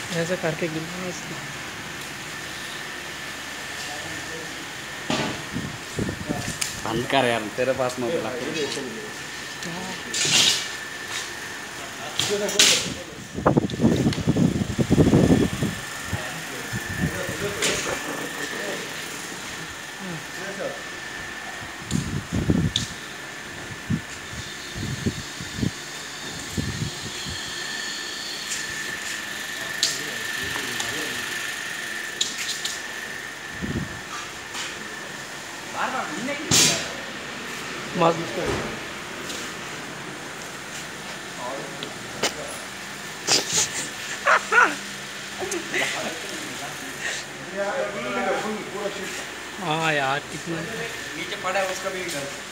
ऐसे करके गिरना इसकी। बंद कर यार, तेरे पास मोबाइल है। मस्त। हाँ यार कितना नीचे पड़ा है उसका भी